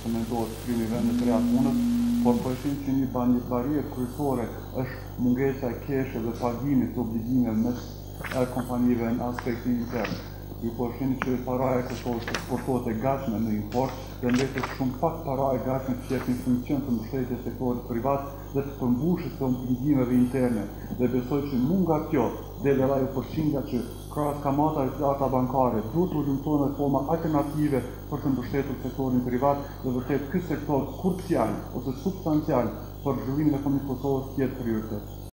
komentohet primi vende të reja punës, por po e shohim që një barierë kryesore është mungesa e keshë dhe pagimit të obligimeve mes kompanive në aspekti intern. Ju po shihni që paraja e Kosovës eksportohet e gatshme në import dhe mbetet shumë pak para e gatshme që jep një funksion të mbështetjes sektorit privat dhe të përmbushjes të obligimeve interne. Dhe besoj që mund nga kjo del edhe ajo përqindja që krahas kamatave të larta bankare duhet të ulëmtohen forma alternative për të mbështetur sektorin privat dhe vërtet ky sektor krucial ose substancial për zhvillimin ekonomik të Kosovës tjetë prioritet.